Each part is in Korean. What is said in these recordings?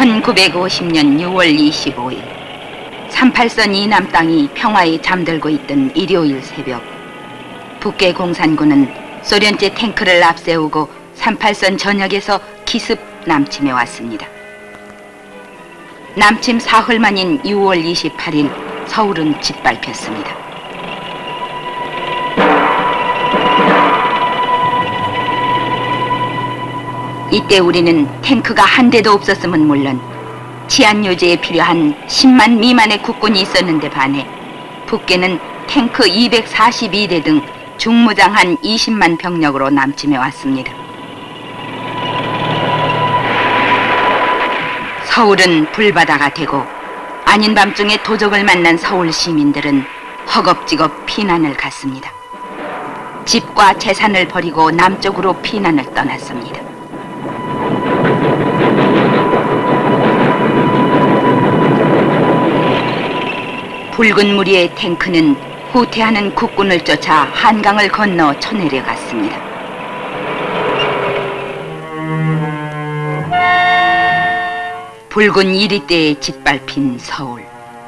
1950년 6월 25일 38선 이남 땅이 평화에 잠들고 있던 일요일 새벽, 북계 공산군은 소련제 탱크를 앞세우고 38선 전역에서 기습 남침해 왔습니다. 남침 사흘 만인 6월 28일 서울은 짓밟혔습니다. 이때 우리는 탱크가 한 대도 없었음은 물론 치안 유지에 필요한 10만 미만의 국군이 있었는데 반해 북계는 탱크 242대 등 중무장한 20만 병력으로 남침해 왔습니다. 서울은 불바다가 되고 아닌 밤중에 도적을 만난 서울 시민들은 허겁지겁 피난을 갔습니다. 집과 재산을 버리고 남쪽으로 피난을 떠났습니다. 붉은 무리의 탱크는 후퇴하는 국군을 쫓아 한강을 건너 쳐내려갔습니다. 붉은 이리떼에 짓밟힌 서울.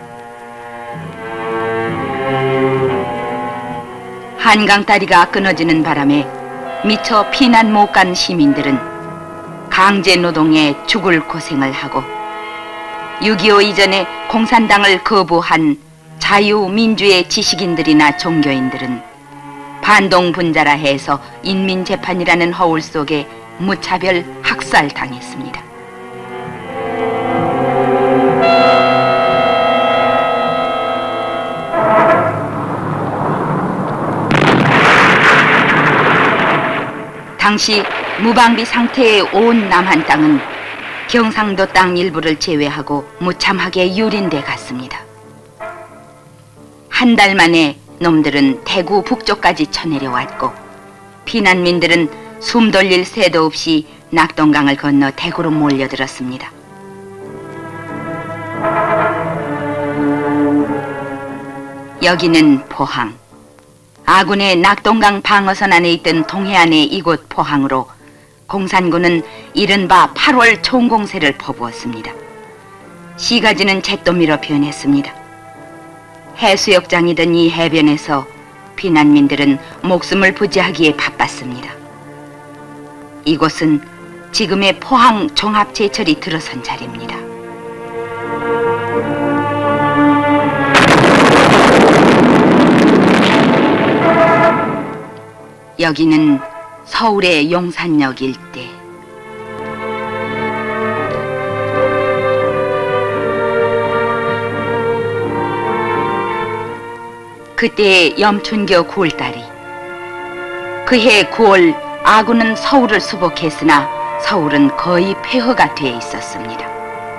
한강 다리가 끊어지는 바람에 미처 피난 못 간 시민들은 강제 노동에 죽을 고생을 하고 6.25 이전에 공산당을 거부한 자유민주의 지식인들이나 종교인들은 반동분자라 해서 인민재판이라는 허울 속에 무차별 학살당했습니다. 당시 무방비 상태의 온 남한 땅은 경상도 땅 일부를 제외하고 무참하게 유린돼 갔습니다. 한 달 만에 놈들은 대구 북쪽까지 쳐내려왔고 피난민들은 숨 돌릴 새도 없이 낙동강을 건너 대구로 몰려들었습니다. 여기는 포항. 아군의 낙동강 방어선 안에 있던 동해안의 이곳 포항으로 공산군은 이른바 8월 총공세를 퍼부었습니다. 시가지는 잿더미로 표현했습니다. 해수욕장이던 이 해변에서 피난민들은 목숨을 부지하기에 바빴습니다. 이곳은 지금의 포항 종합제철이 들어선 자리입니다. 여기는 서울의 용산역 일대. 그때의 염춘교 9월달이. 그해 9월 아군은 서울을 수복했으나 서울은 거의 폐허가 돼 있었습니다.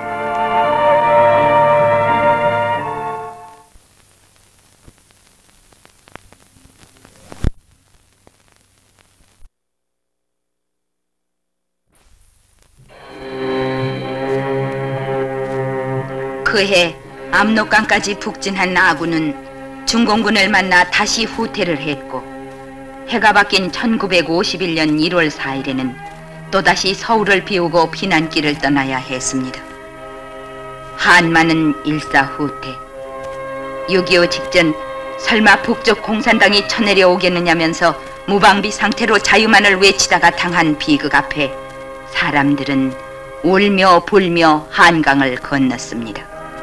그해 압록강까지 북진한 아군은 중공군을 만나 다시 후퇴를 했고 해가 바뀐 1951년 1월 4일에는 또다시 서울을 비우고 피난길을 떠나야 했습니다. 한마는 일사후퇴. 6.25 직전 설마 북쪽 공산당이 쳐내려오겠느냐면서 무방비 상태로 자유만을 외치다가 당한 비극 앞에 사람들은 울며 불며 한강을 건넜습니다.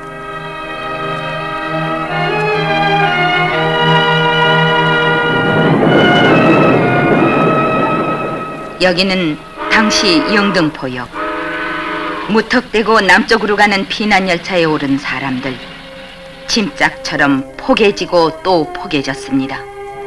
여기는 당시 영등포역. 무턱대고 남쪽으로 가는 피난열차에 오른 사람들, 침짝처럼 포개지고 또 포개졌습니다.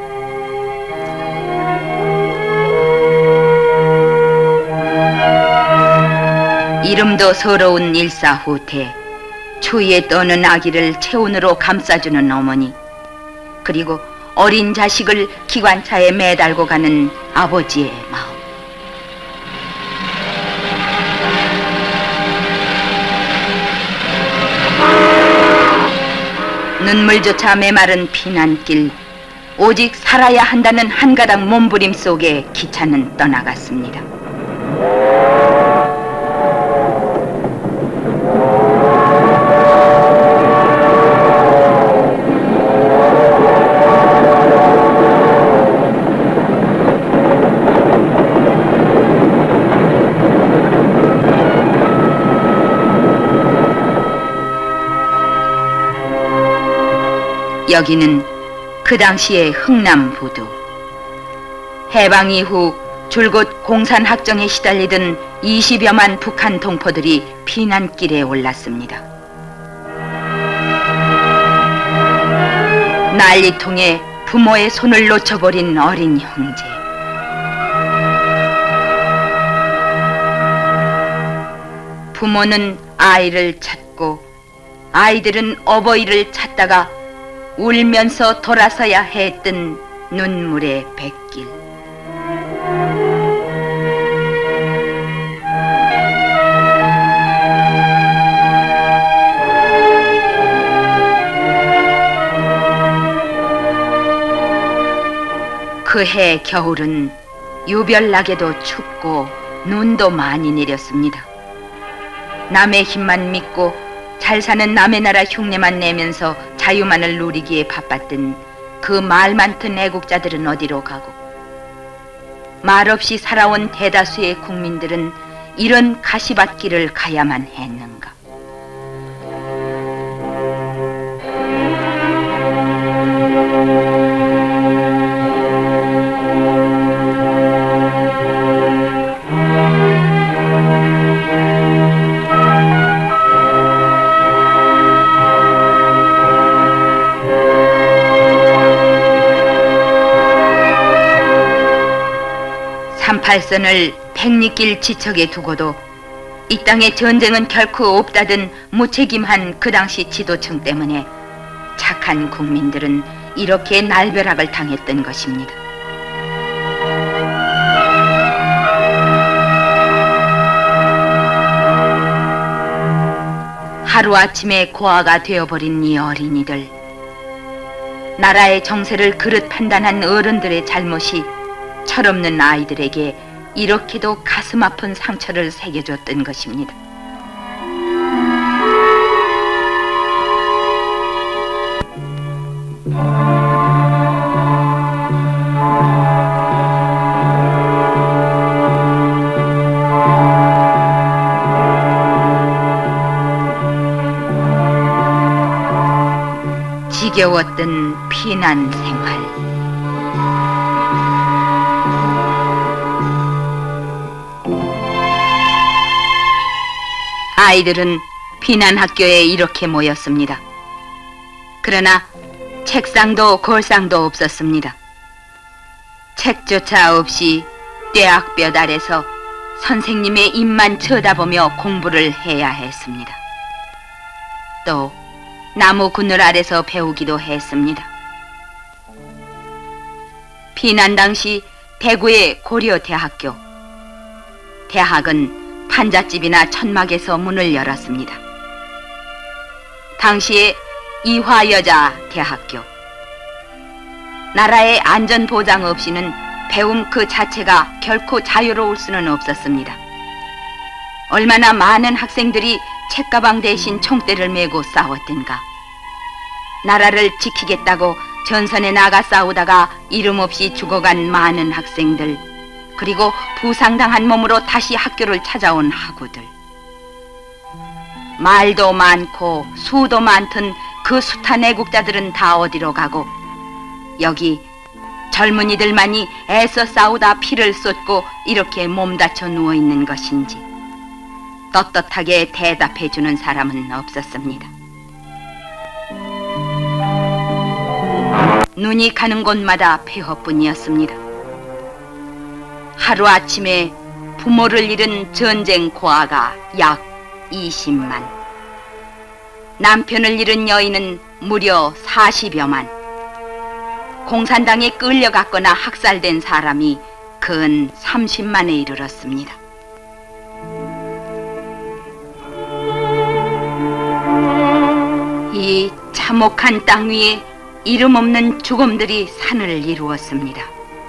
이름도 서러운 일사후퇴, 추위에 떠는 아기를 체온으로 감싸주는 어머니, 그리고 어린 자식을 기관차에 매달고 가는 아버지의 마음. 눈물조차 메마른 피난길, 오직 살아야 한다는 한가닥 몸부림 속에 기차는 떠나갔습니다. 여기는 그 당시의 흥남부두. 해방 이후 줄곧 공산학정에 시달리던 20여만 북한 동포들이 피난길에 올랐습니다. 난리통에 부모의 손을 놓쳐버린 어린 형제. 부모는 아이를 찾고 아이들은 어버이를 찾다가 울면서 돌아서야 했던 눈물의 뱃길. 그해 겨울은 유별나게도 춥고 눈도 많이 내렸습니다. 남의 힘만 믿고 잘 사는 남의 나라 흉내만 내면서 자유만을 누리기에 바빴던 그 말 많던 애국자들은 어디로 가고, 말없이 살아온 대다수의 국민들은 이런 가시밭길을 가야만 했는가. 삼팔선을 백리길 지척에 두고도 이 땅에 전쟁은 결코 없다던 무책임한 그 당시 지도층 때문에 착한 국민들은 이렇게 날벼락을 당했던 것입니다. 하루아침에 고아가 되어버린 이 어린이들, 나라의 정세를 그릇 판단한 어른들의 잘못이 철없는 아이들에게 이렇게도 가슴 아픈 상처를 새겨줬던 것입니다. 지겨웠던 피난 생활. 아이들은 피난학교에 이렇게 모였습니다. 그러나 책상도 걸상도 없었습니다. 책조차 없이 떼학볕 아래서 선생님의 입만 쳐다보며 공부를 해야 했습니다. 또 나무 그늘 아래서 배우기도 했습니다. 피난 당시 대구의 고려대학교, 대학은 판잣집이나 천막에서 문을 열었습니다. 당시에 이화여자대학교, 나라의 안전보장 없이는 배움 그 자체가 결코 자유로울 수는 없었습니다. 얼마나 많은 학생들이 책가방 대신 총대를 메고 싸웠던가. 나라를 지키겠다고 전선에 나가 싸우다가 이름 없이 죽어간 많은 학생들, 그리고 부상당한 몸으로 다시 학교를 찾아온 학우들. 말도 많고 수도 많던 그 숱한 애국자들은 다 어디로 가고, 여기 젊은이들만이 애써 싸우다 피를 쏟고 이렇게 몸다쳐 누워있는 것인지 떳떳하게 대답해주는 사람은 없었습니다. 눈이 가는 곳마다 폐허뿐이었습니다. 하루아침에 부모를 잃은 전쟁 고아가 약 20만, 남편을 잃은 여인은 무려 40여만, 공산당에 끌려갔거나 학살된 사람이 근 30만에 이르렀습니다. 이 참혹한 땅 위에 이름 없는 죽음들이 산을 이루었습니다.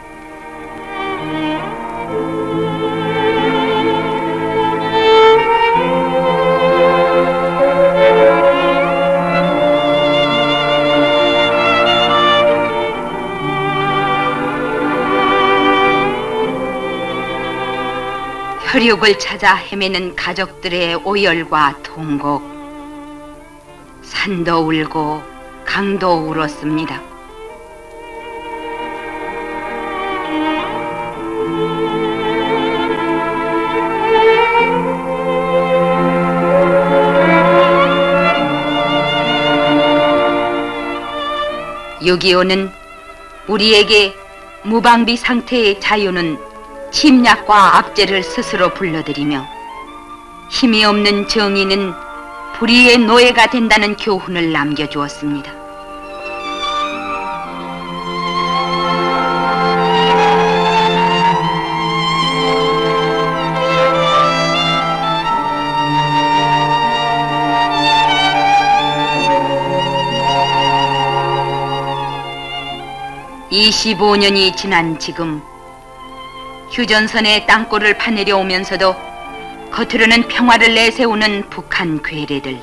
혈육을 찾아 헤매는 가족들의 오열과 통곡, 산도 울고 강도 울었습니다. (6.25는) 우리에게 무방비 상태의 자유는 침략과 압제를 스스로 불러들이며 힘이 없는 정의는 불의의 노예가 된다는 교훈을 남겨주었습니다. (25년이) 지난 지금 휴전선의 땅굴을 파내려오면서도 겉으로는 평화를 내세우는 북한 괴뢰들.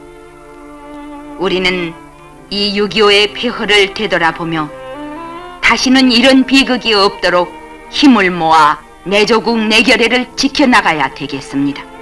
우리는 이 6.25의 폐허를 되돌아보며 다시는 이런 비극이 없도록 힘을 모아 내 조국 내 결의를 지켜나가야 되겠습니다.